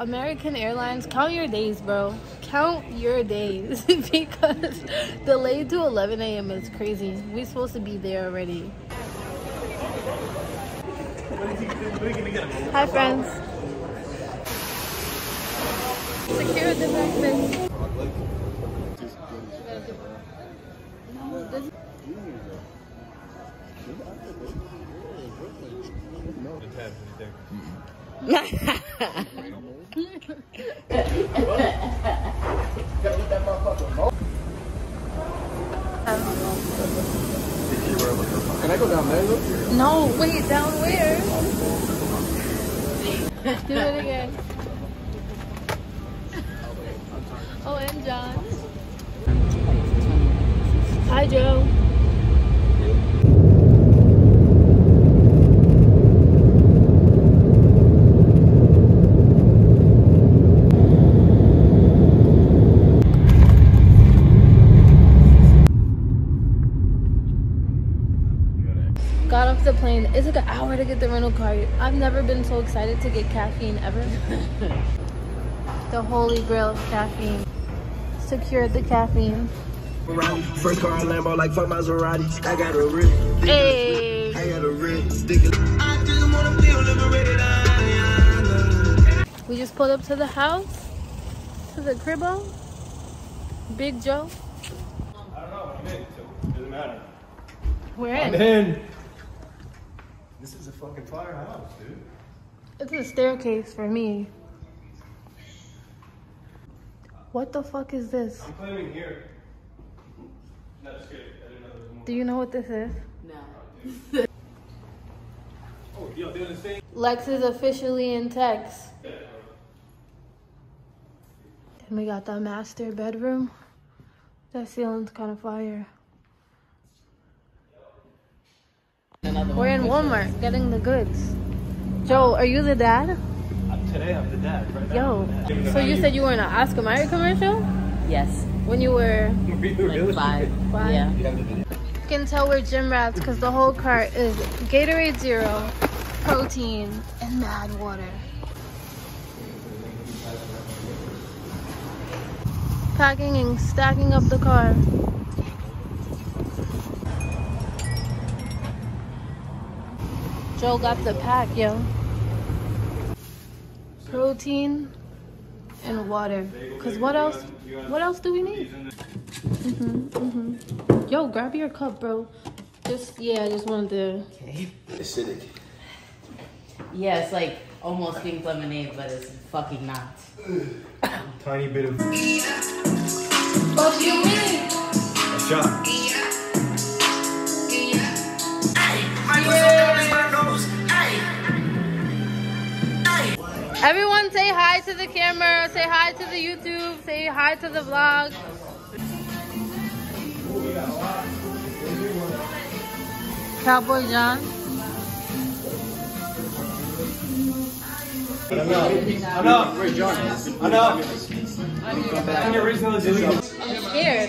American Airlines, count your days, bro. Count your days. Because delayed to 11 a.m. is crazy. We're supposed to be there already. Hi, friends. Secure the breakfast. Can I go down there, look? No, wait, down where? Do it again. Oh, and John. Hi, Joe. Got off the plane. It took an hour to get the rental car. I've never been so excited to get caffeine ever. The holy grail of caffeine. Secured the caffeine. First car Lambo like fuck Maserati. I got a red. Hey. I got a red sticker. I just wanna feel liberated. We just pulled up to the house. To the cribbo. Big Joe. I don't know, I'm in, so it doesn't matter. We're I'm in. in. This is a fucking firehouse, dude. It's a staircase for me. What the fuck is this? I'm claiming here. No, just kidding. I didn't know there was more. Do you know what this is? No. Oh, yo, doing this thing? Lex is officially in Tex. Yeah. And we got the master bedroom. That ceiling's kind of fire. We're in Walmart getting the goods. Joe, are you the dad? Today I'm the dad, right now. Yo, so you said you were in an Oscar Mayer commercial? Yes. When you were Like 5. Yeah. You can tell we're gym rats because the whole cart is Gatorade Zero, protein, and mad water. Packing and stacking up the car. Joe got the pack, yo. Protein and water. Cause what else do we need? Yo, grab your cup, bro. I just wanted to. Okay. Acidic. Yeah, it's like almost pink lemonade, but it's fucking not. Tiny bit of What do you mean? a shot. Everyone say hi to the camera, say hi to the YouTube, say hi to the vlog. Cowboy John. Enough. And your original is illegal. I'm scared.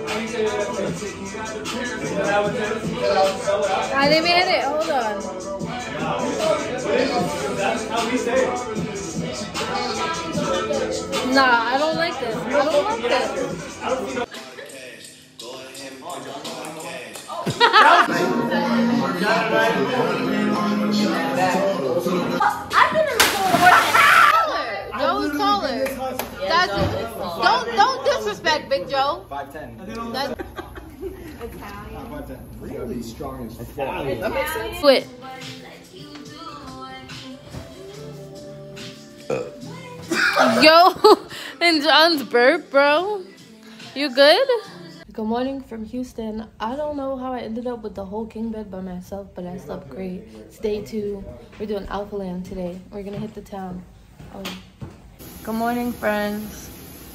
I didn't even hit it. Hold on. That's how we say it. Nah, I don't like this. I don't like this. I've been in the Joe's taller. That's don't disrespect Big Joe. 5'10". That's Really strong as fuck. that makes sense. Quit. Yo, and John's burp, bro. You good? Good morning from Houston. I don't know how I ended up with the whole king bed by myself, but I slept great. It's day 2. We're doing Alpha Land today. We're gonna hit the town. Good morning, friends.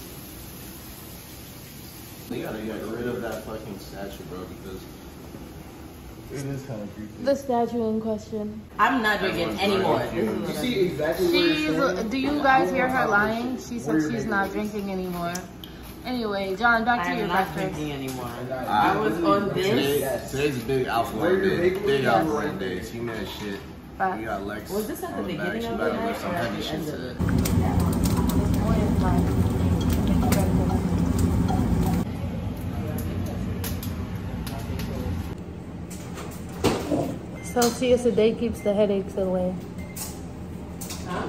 You gotta get rid of that fucking statue, bro, because it is kind of creepy. The statue in question. I'm not drinking anymore. You see exactly where you're Do you guys hear her lying? She said she's not drinking anymore. Anyway, John, back to your I'm not breakfast. drinking anymore. I was on this. Today's a big Alpha Land day. Big Alpha Land day. She mad shit. Bye. We got Lex. Was this at the on back. beginning She of better the do night some or at heavy the shit end of today. it? Celsius a day keeps the headaches away. Huh?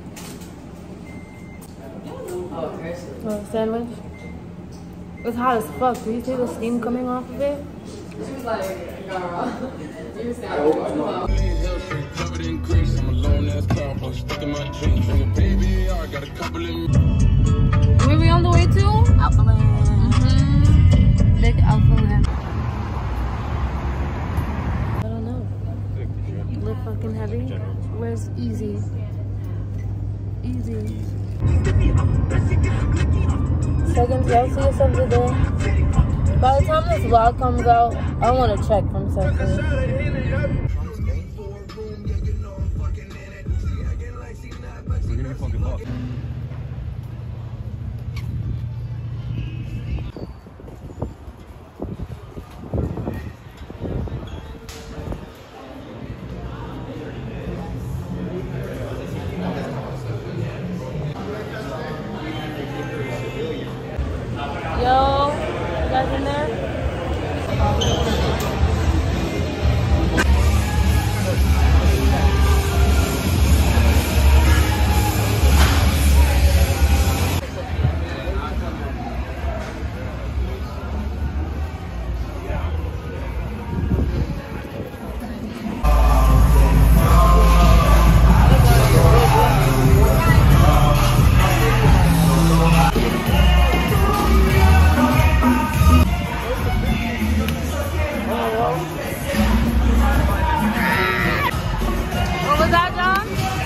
Oh, seriously. Oh, sandwich? It's hot as fuck. Do you see the steam coming off of it? She was like, girl, you was I'm alone as cowboy, stuck in my jeans. Baby, I got a couple of. Where we on the way to? Alphaland. Big Alphaland. I don't know. Lip fucking heavy. Where's Easy? Easy. Second Celsius of the day. By the time this vlog comes out, I want to check from Celsius. We're gonna be fucking lost. Yo, you guys in there? What was that, John?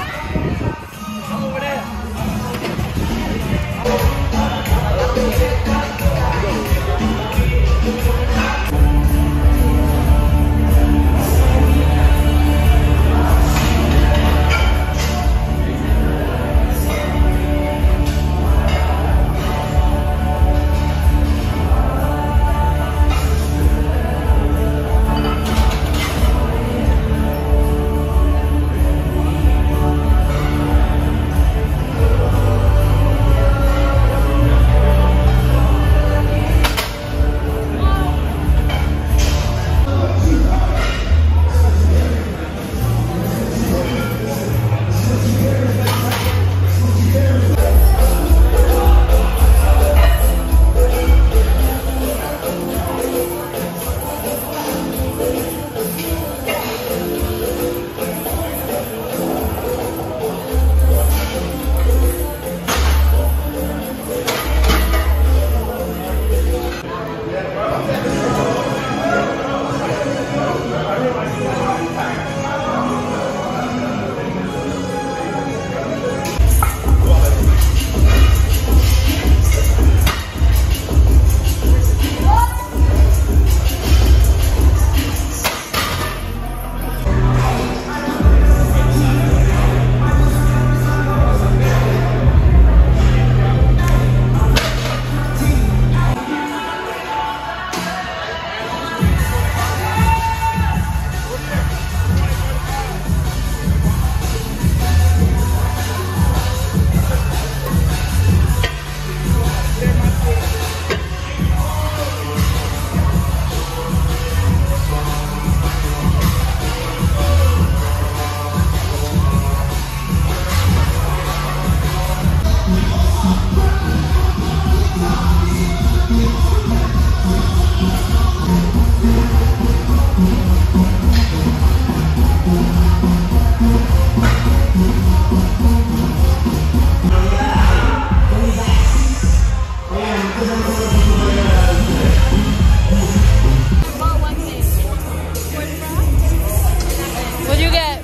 What'd you get?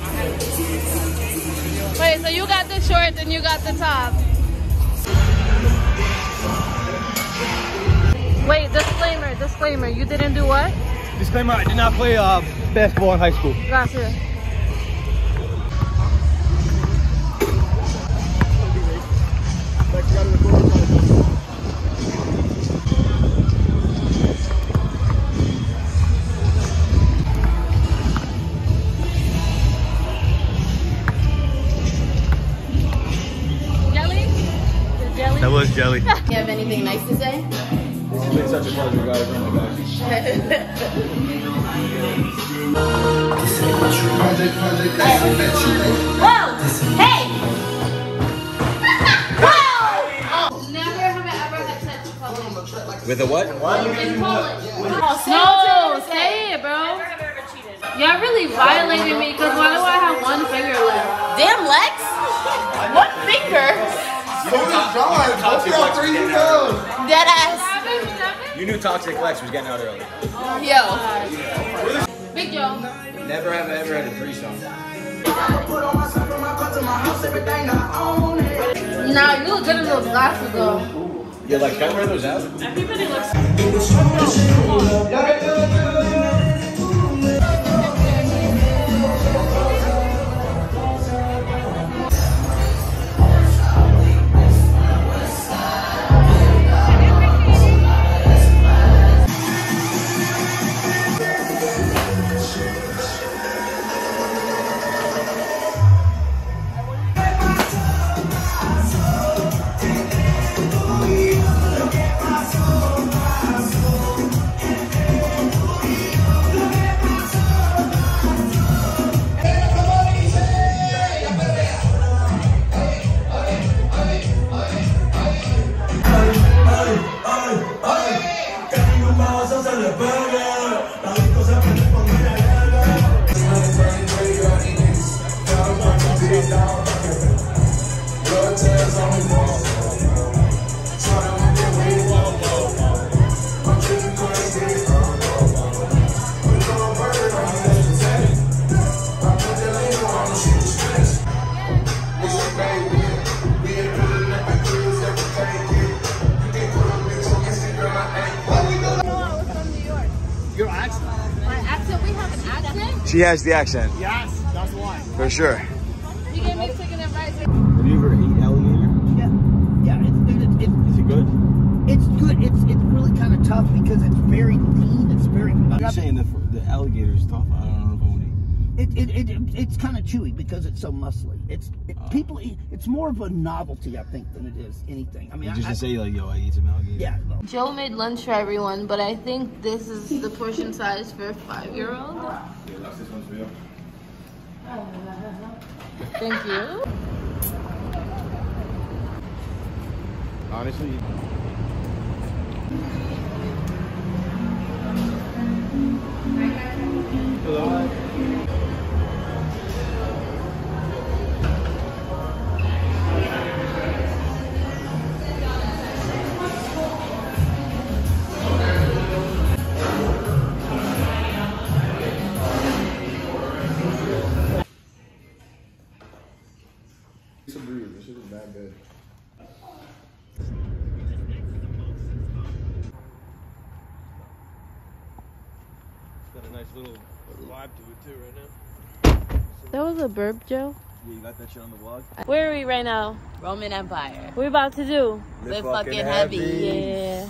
Wait, so you got the shorts and you got the top. Wait, disclaimer, you didn't do what? Disclaimer, I did not play basketball in high school. Gotcha. That was jelly. You have anything nice to say? It's been such a pleasure, guys. Oh my gosh. Whoa! Hey! Whoa! Never have I ever had sex in public. With a what? In public. No, say it, bro. Y'all really violated me because why do I have one finger left? Damn, Lex! One finger? So is John. Both y'all 3 years old. Dead ass. You knew Toxic Lex was getting out early. Yo. Big Joe. Never have I ever had a threesome. Nah, you look good in those glasses though. Yeah, like, can I wear those out? Everybody looks. She has the accent. Yes, that's why. For sure. You gave me chicken advice. Have you ever eaten alligator? Yeah, Is it good? it's good. It's really kind of tough because it's very lean. It's very. You're saying the alligator is tough. I don't know if I want to eat. It's kind of chewy because it's so muscly. People eat. It's more of a novelty, I think, than it is anything. I mean, Just to say like, yo, I eat some alligator. yeah. Well, Joe made lunch for everyone, but I think this is the portion size for a 5-year-old. Yeah, this one's for you. Thank you. Honestly. Hello. Some breeze. This shit is not good. Got a nice little vibe to it too right now. That was a burp, Joe. Yeah, you got that shit on the vlog? Where are we right now? Roman Empire. What we about to do? Live fucking heavy. Yeah.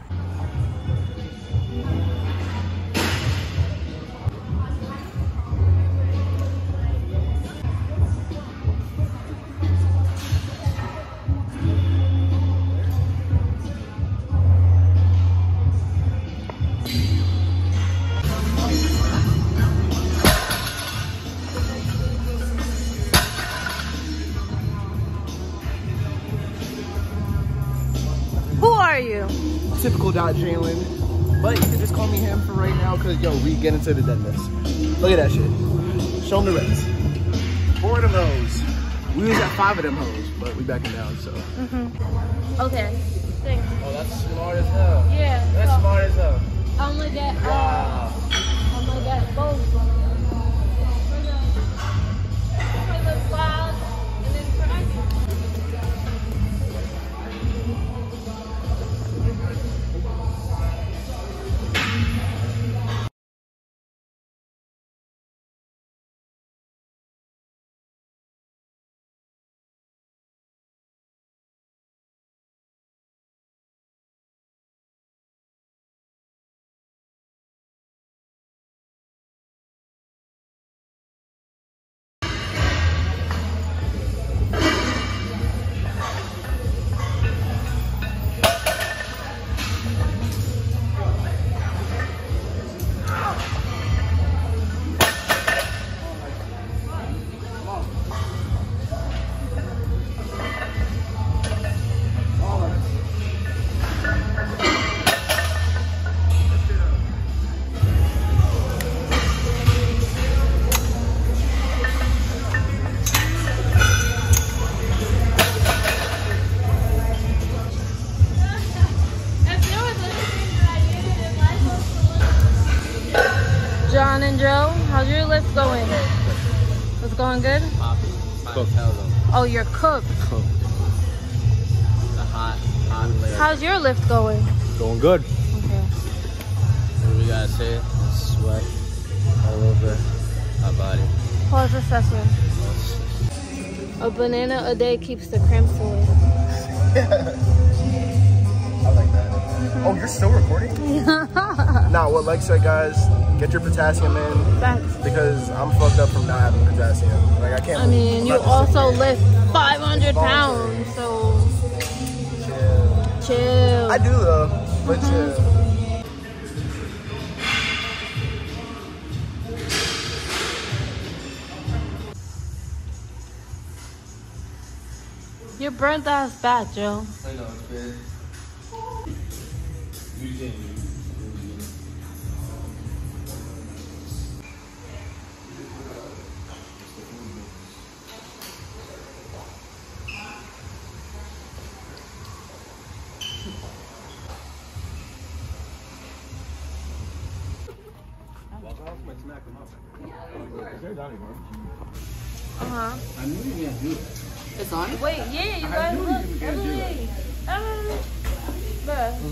Who are you? Typical Jalen. But you can just call me him for right now because, yo, we get into the deadlifts. Look at that shit. Show them the reps. 4 of them hoes. We was at 5 of them hoes, but we backing down, so. Okay. Thanks. Oh, that's smart as hell. Yeah. That's so smart as hell. I'm gonna get both. For the vlog and then for John and Joe, how's your lift going? It's going good? Oh, you're cooked. The hot layer. How's your lift going? Going good. Okay. What do we gotta say? Sweat all over my body. Pause assessment. A banana a day keeps the cramps away. I like that. Oh, you're still recording? Nah, what Lex said, guys, get your potassium in. Facts. Because I'm fucked up from not having potassium. Like, I can't. I mean, you also lift 500 pounds, so chill. I do though, but chill. You're burnt ass back, Joe. I know, it's bad. Uh-huh. I knew you were gonna do that. It's on? Wait, yeah, you guys look. Everybody. Bruh.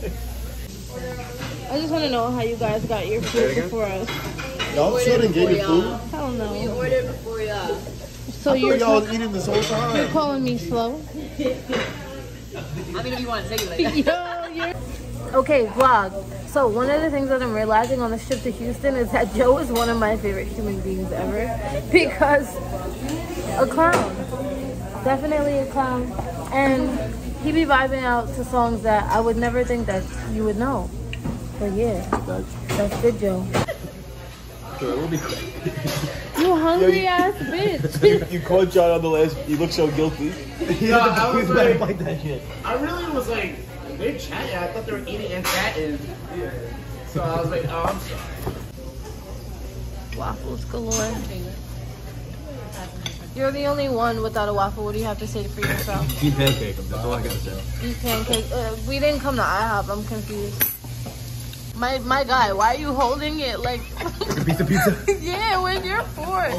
I just want to know how you guys got your food before us. Y'all still didn't get your food? Hell no. We ordered before y'all. So you're Y'all was eating this whole time. you're calling me slow? I mean, if you want to take it like that. Yo, you're... Okay, vlog. So one of the things that I'm realizing on this trip to Houston is that Joe is one of my favorite human beings ever. Because a clown. Definitely a clown. And he be vibing out to songs that I would never think that you would know. But yeah, that's good, Joe. We'll be quick. You hungry ass bitch. You called John on the last. You look so guilty. Yeah, I was like that shit. I really was like, they're chatting. I thought they were eating and chatting. So I was like, oh, I'm sorry. Waffles galore. You're the only one without a waffle. What do you have to say for yourself? Eat pancake. That's all I gotta say. Eat pancake. We didn't come to IHOP. I'm confused. My guy, why are you holding it like A piece of pizza. yeah, where's your fork?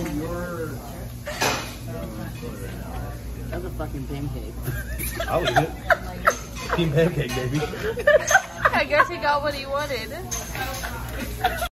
That's a fucking pancake. I'll eat it. Team pancake, baby. I guess he got what he wanted.